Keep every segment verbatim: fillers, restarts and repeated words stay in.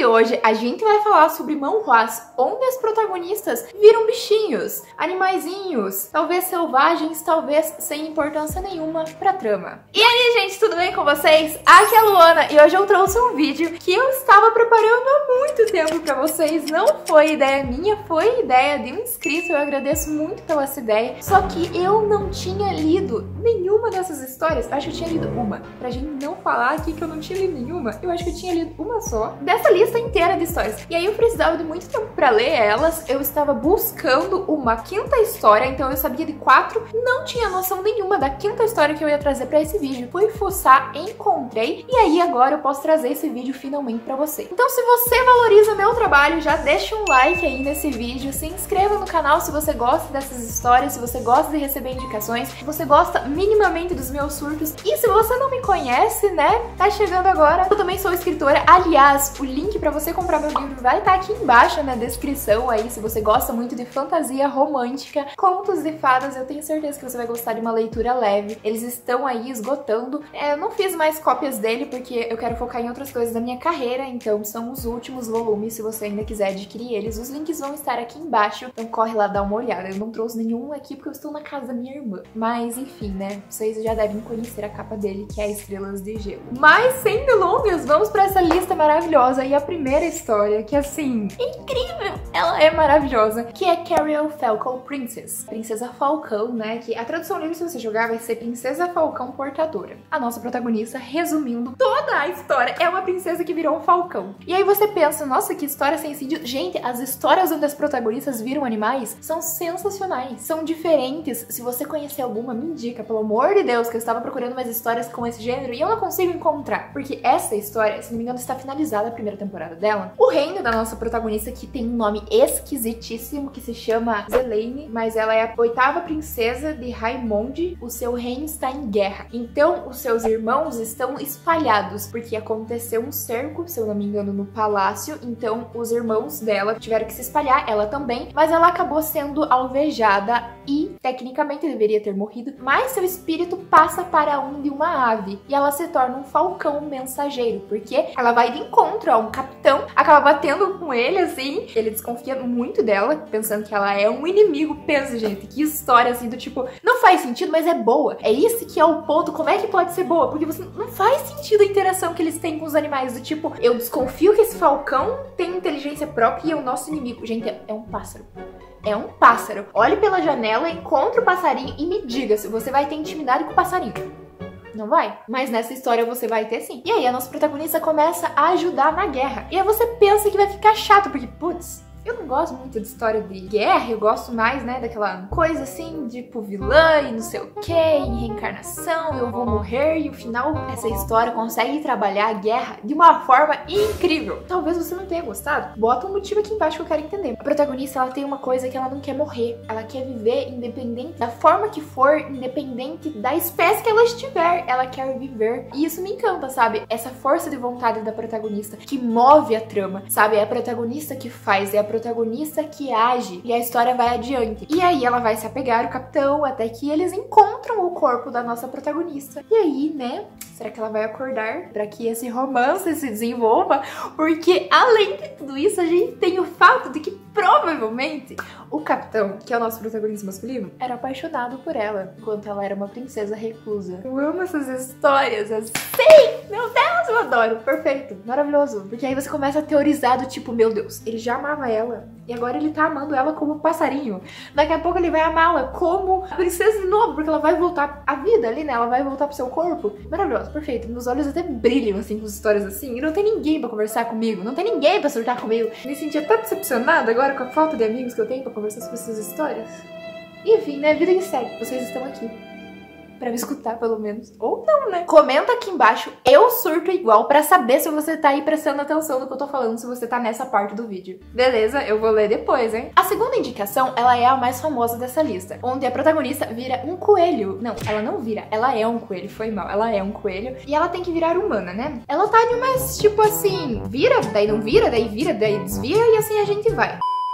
de hoje a gente vai falar sobre manhwas, onde as protagonistas viram bichinhos, animaizinhos, talvez selvagens, talvez sem importância nenhuma pra trama. E aí, gente, tudo bem com vocês? Aqui é a Luana e hoje eu trouxe um vídeo que eu estava preparando há muito tempo pra vocês. Não foi ideia minha, foi ideia de um inscrito, eu agradeço muito pela essa ideia. Só que eu não tinha lido nenhuma dessas histórias, eu acho que eu tinha lido uma. Pra gente não falar aqui que eu não tinha lido nenhuma, eu acho que eu tinha lido uma só, dessa lista inteira de histórias. E aí eu precisava de muito tempo pra ler elas, eu estava buscando uma quinta história, então eu sabia de quatro, não tinha noção nenhuma da quinta história que eu ia trazer pra esse vídeo. Fui fuçar, encontrei, e aí agora eu posso trazer esse vídeo finalmente pra você. Então se você valoriza meu trabalho, já deixa um like aí nesse vídeo, se inscreva no canal se você gosta dessas histórias, se você gosta de receber indicações, se você gosta minimamente dos meus surtos, e se você não me conhece, né, tá chegando agora, eu também sou escritora. Aliás, o link pra você comprar meu livro vai estar aqui embaixo na descrição aí, se você gosta muito de fantasia romântica, contos de fadas, eu tenho certeza que você vai gostar de uma leitura leve. Eles estão aí esgotando. É, eu não fiz mais cópias dele porque eu quero focar em outras coisas da minha carreira, então são os últimos volumes, se você ainda quiser adquirir eles. Os links vão estar aqui embaixo, então corre lá dar uma olhada. Eu não trouxe nenhum aqui porque eu estou na casa da minha irmã. Mas enfim, né, vocês já devem conhecer a capa dele, que é Estrelas de Gelo. Mas sem delongas, vamos pra essa lista maravilhosa. E a primeira história, que assim, é incrível, ela é maravilhosa, que é Cariel Falcon Princess, Princesa Falcão, né, que a tradução livre, se você jogar, vai ser Princesa Falcão Portadora. A nossa protagonista, resumindo toda a história, é uma princesa que virou um falcão. E aí você pensa, nossa, que história sem sentido. Gente, as histórias onde as protagonistas viram animais são sensacionais, são diferentes. Se você conhecer alguma, me indica, pelo amor de Deus, que eu estava procurando mais histórias com esse gênero e eu não consigo encontrar, porque essa história, se não me engano, está finalizada a primeira temporada dela. O reino da nossa protagonista, que tem um nome esquisitíssimo, que se chama Zelene, mas ela é a oitava princesa de Raimond. O seu reino está em guerra, então os seus irmãos estão espalhados, porque aconteceu um cerco, se eu não me engano, no palácio, então os irmãos dela tiveram que se espalhar, ela também, mas ela acabou sendo alvejada e tecnicamente deveria ter morrido, mas seu espírito passa para um de uma ave e ela se torna um falcão mensageiro, porque ela vai de encontro a um capitão, acaba batendo com ele assim, ele desconfia muito dela, pensando que ela é um inimigo. Pensa, gente, que história assim do tipo, não faz sentido, mas é boa. É esse que é o ponto, como é que pode ser boa? Porque você não faz sentido a interação que eles têm com os animais, do tipo, eu desconfio que esse falcão tem inteligência própria e é o nosso inimigo. Gente, é, é um pássaro. É um pássaro. Olhe pela janela, encontre o passarinho e me diga se você vai ter intimidade com o passarinho. Não vai? Mas nessa história você vai ter sim. E aí a nossa protagonista começa a ajudar na guerra. E aí você pensa que vai ficar chato, porque, putz, eu não gosto muito de história de guerra, eu gosto mais, né, daquela coisa assim, tipo vilã e não sei o que, em reencarnação, eu vou morrer, e no final essa história consegue trabalhar a guerra de uma forma incrível. Talvez você não tenha gostado, bota um motivo aqui embaixo que eu quero entender. A protagonista, ela tem uma coisa que ela não quer morrer, ela quer viver independente da forma que for, independente da espécie que ela estiver, ela quer viver. E isso me encanta, sabe? Essa força de vontade da protagonista que move a trama, sabe? É a protagonista que faz, é a protagonista que age e a história vai adiante. E aí ela vai se apegar ao capitão até que eles encontram o corpo da nossa protagonista. E aí, né, será que ela vai acordar para que esse romance se desenvolva? Porque além de tudo isso, a gente tem o fato de que provavelmente o capitão, que é o nosso protagonista masculino, era apaixonado por ela enquanto ela era uma princesa reclusa. Eu amo essas histórias assim. Meu Deus, eu adoro. Perfeito, maravilhoso. Porque aí você começa a teorizar do tipo, meu Deus, ele já amava ela e agora ele tá amando ela como passarinho. Daqui a pouco ele vai amá-la como a princesa de novo, porque ela vai voltar à vida ali, né? Ela vai voltar pro seu corpo. Maravilhoso, perfeito. Meus olhos até brilham, assim, com histórias assim. E não tem ninguém pra conversar comigo, não tem ninguém pra surtar comigo. Me sentia tão decepcionada agora com a falta de amigos que eu tenho pra conversar sobre essas histórias. Enfim, né? Vida que segue. Vocês estão aqui pra me escutar, pelo menos. Ou não, né? Comenta aqui embaixo, eu surto igual, pra saber se você tá aí prestando atenção no que eu tô falando, se você tá nessa parte do vídeo. Beleza? Eu vou ler depois, hein? A segunda indicação, ela é a mais famosa dessa lista, onde a protagonista vira um coelho. Não, ela não vira, ela é um coelho, foi mal. Ela é um coelho e ela tem que virar humana, né? Ela tá de umas, tipo assim, vira, daí não vira, daí vira, daí desvia e assim a gente vai.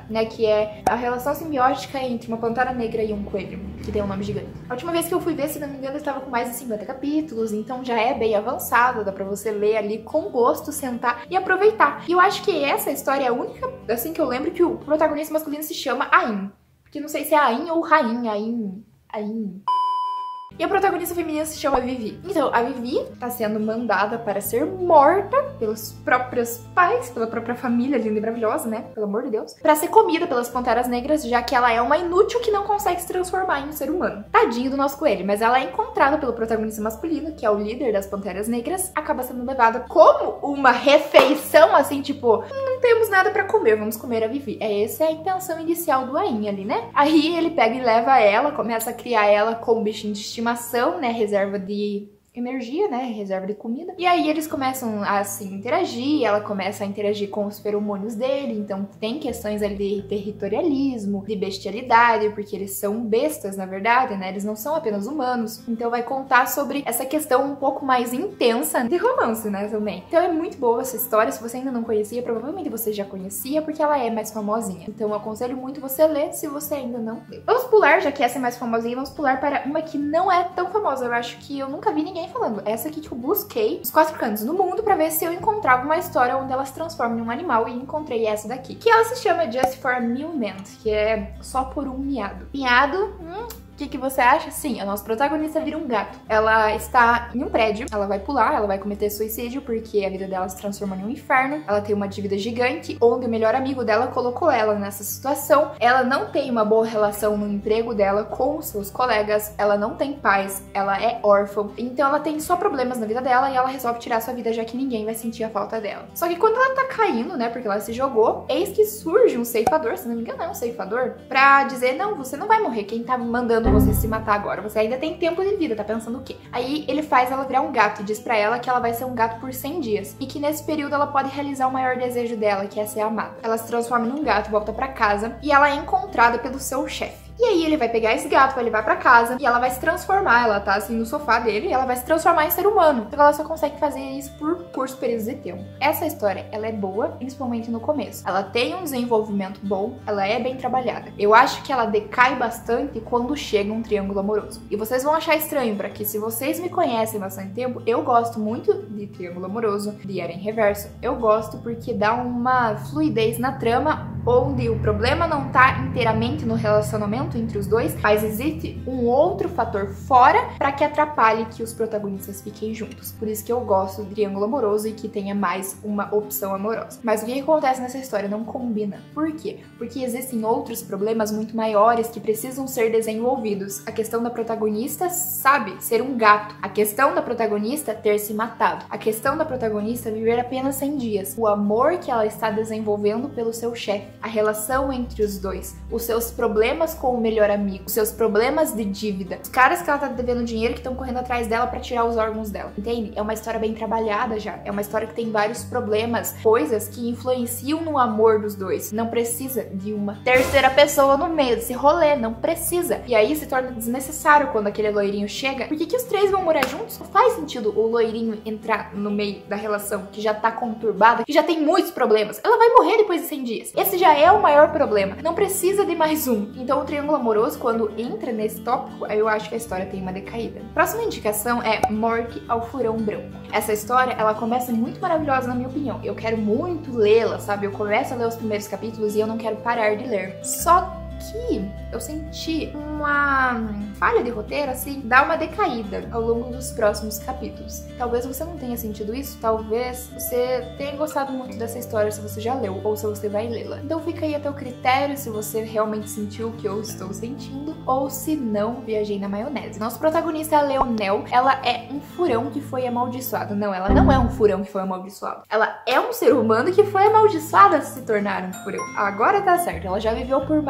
né, que é a relação simbiótica entre uma pantera negra e um coelho, que tem um nome gigante. A última vez que eu fui ver, se não me engano, eu estava com mais de cinquenta capítulos, então já é bem avançado, dá pra você ler ali com gosto, sentar e aproveitar. E eu acho que essa história é a única, assim, que eu lembro que o protagonista masculino se chama Ain. Porque não sei se é Ain ou Rain, Ain... Ain... E a protagonista feminina se chama Vivi. Então, a Vivi tá sendo mandada para ser morta pelos próprios pais, pela própria família linda e maravilhosa, né? Pelo amor de Deus. Pra ser comida pelas panteras negras, já que ela é uma inútil que não consegue se transformar em um ser humano. Tadinho do nosso coelho, mas ela é encontrada pelo protagonista masculino, que é o líder das panteras negras, acaba sendo levada como uma refeição, assim, tipo, não temos nada pra comer, vamos comer a Vivi. É essa é a intenção inicial do Ain ali, né? Aí ele pega e leva ela, começa a criar ela como bichinho de estimação, né, reserva de energia, né, reserva de comida. E aí eles começam a se interagir, ela começa a interagir com os feromônios dele, então tem questões ali de territorialismo, de bestialidade, porque eles são bestas, na verdade, né, eles não são apenas humanos. Então vai contar sobre essa questão um pouco mais intensa de romance, né, também. Então é muito boa essa história, se você ainda não conhecia, provavelmente você já conhecia, porque ela é mais famosinha. Então eu aconselho muito você ler, se você ainda não leu. Vamos pular, já que essa é mais famosinha, vamos pular para uma que não é tão famosa. Eu acho que eu nunca vi ninguém falando. Essa aqui que eu busquei os quatro cantos do mundo pra ver se eu encontrava uma história onde ela se transforma em um animal, e encontrei essa daqui. Que ela se chama Just for a Moment, que é só por um miado. Miado, hum... O que, que você acha? Sim, a nossa protagonista vira um gato. Ela está em um prédio, ela vai pular, ela vai cometer suicídio porque a vida dela se transforma em um inferno. Ela tem uma dívida gigante, onde o melhor amigo dela colocou ela nessa situação. Ela não tem uma boa relação no emprego dela com os seus colegas, ela não tem paz, ela é órfã. Então ela tem só problemas na vida dela e ela resolve tirar sua vida, já que ninguém vai sentir a falta dela. Só que quando ela tá caindo, né, porque ela se jogou, eis que surge um ceifador, se não me engano é um ceifador, pra dizer, não, você não vai morrer, quem tá mandando você se matar agora, você ainda tem tempo de vida, tá pensando o quê? Aí ele faz ela virar um gato e diz pra ela que ela vai ser um gato por cem dias e que nesse período ela pode realizar o maior desejo dela, que é ser amada. Ela se transforma num gato, volta pra casa e ela é encontrada pelo seu chefe. E aí ele vai pegar esse gato, vai levar pra casa e ela vai se transformar, ela tá assim no sofá dele e ela vai se transformar em ser humano. Só que ela só consegue fazer isso por curtos períodos de tempo. Essa história, ela é boa, principalmente no começo. Ela tem um desenvolvimento bom, ela é bem trabalhada. Eu acho que ela decai bastante quando chega um triângulo amoroso. E vocês vão achar estranho, pra que se vocês me conhecem há bastante tempo, eu gosto muito de triângulo amoroso, de Eren Reverso. Eu gosto porque dá uma fluidez na trama, onde o problema não tá inteiramente no relacionamento entre os dois, mas existe um outro fator fora para que atrapalhe que os protagonistas fiquem juntos. Por isso que eu gosto do triângulo amoroso e que tenha mais uma opção amorosa. Mas o que acontece nessa história não combina. Por quê? Porque existem outros problemas muito maiores que precisam ser desenvolvidos. A questão da protagonista, sabe, ser um gato. A questão da protagonista ter se matado. A questão da protagonista viver apenas cem dias. O amor que ela está desenvolvendo pelo seu chefe. A relação entre os dois. Os seus problemas com o melhor amigo, os seus problemas de dívida, os caras que ela tá devendo dinheiro que estão correndo atrás dela pra tirar os órgãos dela, entende? É uma história bem trabalhada já, é uma história que tem vários problemas, coisas que influenciam no amor dos dois. Não precisa de uma terceira pessoa no meio desse rolê, não precisa. E aí se torna desnecessário quando aquele loirinho chega. Por que que os três vão morar juntos? Não faz sentido o loirinho entrar no meio da relação que já tá conturbada, que já tem muitos problemas. Ela vai morrer depois de cem dias. Esse já é o maior problema. Não precisa de mais um. Então o triângulo amoroso, quando entra nesse tópico, eu acho que a história tem uma decaída. Próxima indicação é Morte ao Furão Branco. Essa história, ela começa muito maravilhosa na minha opinião. Eu quero muito lê-la, sabe? Eu começo a ler os primeiros capítulos e eu não quero parar de ler. Só que eu senti uma falha de roteiro, assim, dá uma decaída ao longo dos próximos capítulos. Talvez você não tenha sentido isso, talvez você tenha gostado muito dessa história se você já leu, ou se você vai lê-la. Então fica aí a teu critério se você realmente sentiu o que eu estou sentindo, ou se não, viajei na maionese. Nosso protagonista é a Leonel, ela é um furão que foi amaldiçoado. Não, ela não é um furão que foi amaldiçoado. Ela é um ser humano que foi amaldiçoado a se tornar um furão. Agora tá certo, ela já viveu por mais de mil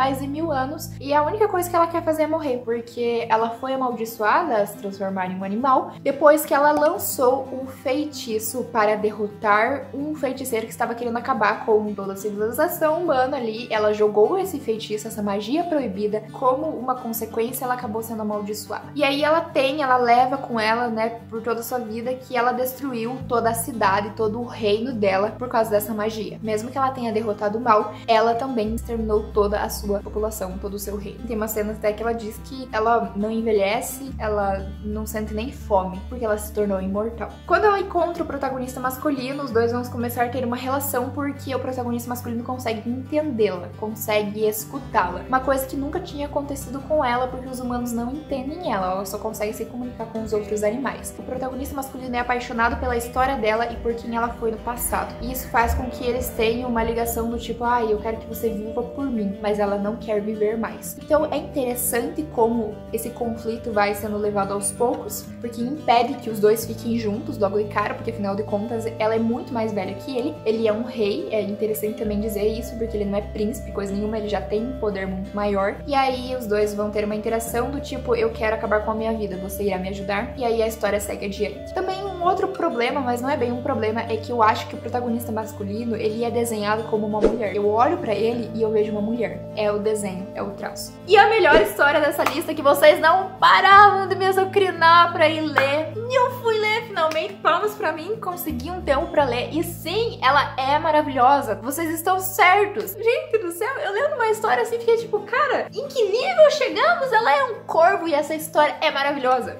mil anos e a única coisa que ela quer fazer é morrer, porque ela foi amaldiçoada a se transformar em um animal depois que ela lançou um feitiço para derrotar um feiticeiro que estava querendo acabar com toda a civilização humana ali. Ela jogou esse feitiço, essa magia proibida, como uma consequência ela acabou sendo amaldiçoada. E aí ela tem, ela leva com ela, né, por toda a sua vida, que ela destruiu toda a cidade, todo o reino dela por causa dessa magia. Mesmo que ela tenha derrotado o mal, ela também exterminou toda a sua população, todo o seu reino. Tem uma cena até que ela diz que ela não envelhece, ela não sente nem fome, porque ela se tornou imortal. Quando ela encontra o protagonista masculino, os dois vão começar a ter uma relação porque o protagonista masculino consegue entendê-la, consegue escutá-la. Uma coisa que nunca tinha acontecido com ela, porque os humanos não entendem ela, ela só consegue se comunicar com os outros animais. O protagonista masculino é apaixonado pela história dela e por quem ela foi no passado. E isso faz com que eles tenham uma ligação do tipo, ah, eu quero que você viva por mim, mas ela não quer viver mais. Então é interessante como esse conflito vai sendo levado aos poucos, porque impede que os dois fiquem juntos logo de cara, porque afinal de contas ela é muito mais velha que ele, ele é um rei, é interessante também dizer isso, porque ele não é príncipe, coisa nenhuma, ele já tem um poder muito maior, e aí os dois vão ter uma interação do tipo, eu quero acabar com a minha vida, você irá me ajudar, e aí a história segue adiante. Também um outro problema, mas não é bem um problema, é que eu acho que o protagonista masculino, ele é desenhado como uma mulher. Eu olho pra ele e eu vejo uma mulher. É o desenho, é o traço. E a melhor história dessa lista que vocês não paravam de me azucrinar pra ir ler. E eu fui ler finalmente, palmas pra mim, consegui um tempo pra ler. E sim, ela é maravilhosa. Vocês estão certos. Gente do céu, eu lendo uma história assim, fiquei tipo, cara, em que nível chegamos? Ela é um corvo e essa história é maravilhosa.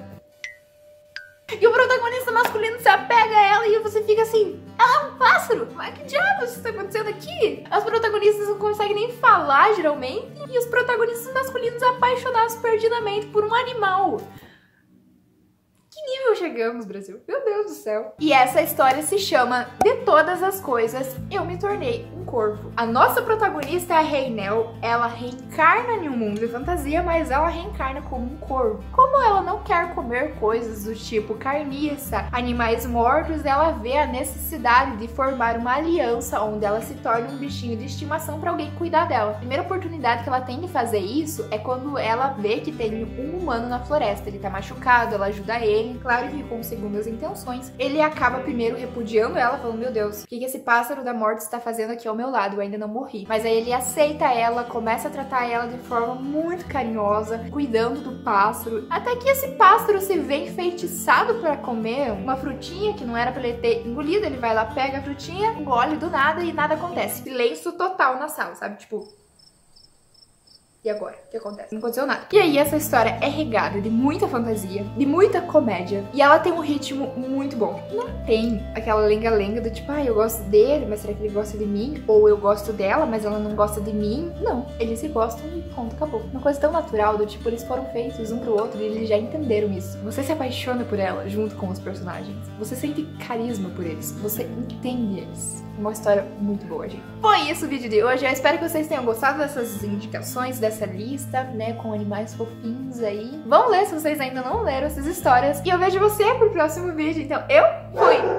E o protagonista masculino se apega a ela e você fica assim, ela é um pássaro? Mas que diabos está acontecendo aqui? As protagonistas não conseguem nem falar, geralmente, e os protagonistas masculinos apaixonados perdidamente por um animal. Que nível chegamos, Brasil? Meu Deus do céu. E essa história se chama De Todas as Coisas, Eu Me Tornei um Corvo. A nossa protagonista é a Reinel. Ela reencarna em um mundo de fantasia, mas ela reencarna como um corvo. Como ela não quer comer coisas do tipo carniça, animais mortos, ela vê a necessidade de formar uma aliança onde ela se torna um bichinho de estimação para alguém cuidar dela. A primeira oportunidade que ela tem de fazer isso é quando ela vê que tem um humano na floresta. Ele tá machucado, ela ajuda ele. Claro que com segundas intenções, ele acaba primeiro repudiando ela, falando, meu Deus, o que esse pássaro da morte está fazendo aqui ao meu lado? Eu ainda não morri. Mas aí ele aceita ela, começa a tratar ela de forma muito carinhosa, cuidando do pássaro, até que esse pássaro se vê enfeitiçado para comer uma frutinha que não era para ele ter engolido. Ele vai lá, pega a frutinha, engole do nada e nada acontece. Silêncio total na sala, sabe? Tipo... E agora? O que acontece? Não aconteceu nada. E aí essa história é regada de muita fantasia, de muita comédia, e ela tem um ritmo muito bom. Não tem aquela lenga-lenga do tipo, ah, eu gosto dele, mas será que ele gosta de mim? Ou eu gosto dela, mas ela não gosta de mim? Não, eles se gostam e ponto, acabou. Uma coisa tão natural do tipo, eles foram feitos um pro outro e eles já entenderam isso. Você se apaixona por ela junto com os personagens. Você sente carisma por eles. Você entende eles. Uma história muito boa, gente. Foi isso o vídeo de hoje. Eu espero que vocês tenham gostado dessas indicações, dessa lista, né, com animais fofinhos aí. Vão ler se vocês ainda não leram essas histórias. E eu vejo você pro próximo vídeo. Então, eu fui!